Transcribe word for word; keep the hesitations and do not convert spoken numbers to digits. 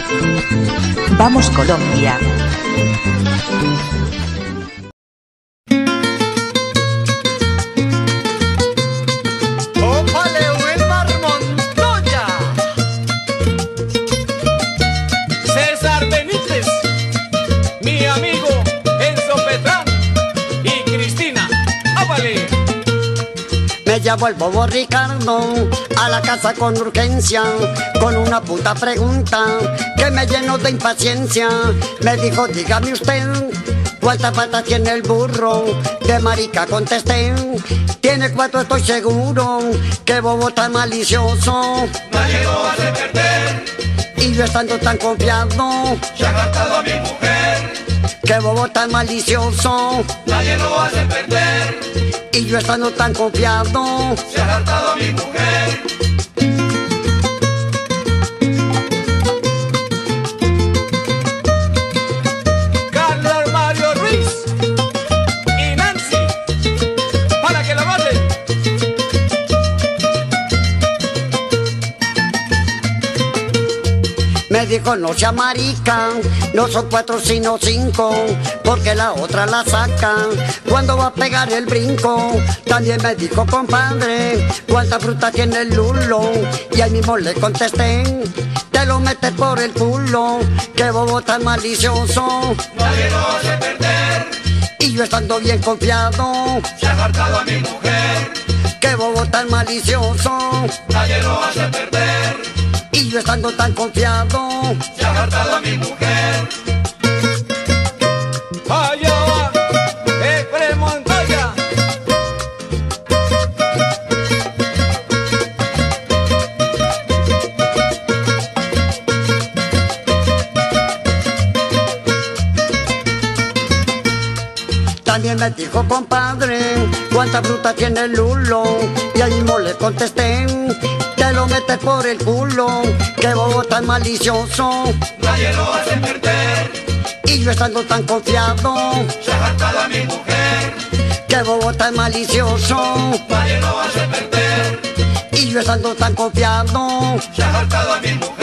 Vamos Colombia. Me llevo el bobo Ricardo a la casa con urgencia, con una puta pregunta que me llenó de impaciencia. Me dijo, dígame usted, ¿cuántas patas tiene el burro? De marica contesté, tiene cuatro, estoy seguro. Qué bobo tan malicioso, nadie lo hace perder. Y yo estando tan confiado, se ha gastado a mi mujer. Qué bobo tan malicioso, nadie lo hace perder. Y yo estando tan confiado, se ha hartado a mi mujer. Carlos Mario Ruiz y Nancy, para que lo voten. Me dijo, no sea marica, no son cuatro sino cinco, porque la otra la saca cuando va a pegar el brinco. También me dijo, compadre, ¿cuánta fruta tiene el lulo? Y ahí mismo le contesté, te lo metes por el culo. Qué bobo tan malicioso, nadie lo hace perder. Y yo estando bien confiado, se ha hartado a mi mujer. Qué bobo tan malicioso, nadie lo hace perder. Y yo estando tan confiado, se ha hartado a mi mujer. Allá va Efrem Montoya. también me dijo, compadre, ¿cuánta fruta tiene el lulo? Y ahí mismo le contesté, te lo metes por el culo. Qué bobo tan malicioso, nadie lo hace perder. Y yo estando tan confiado, se ha hartado a mi mujer. Qué bobo tan malicioso, nadie lo hace perder. Y yo estando tan confiado, se ha hartado a mi mujer.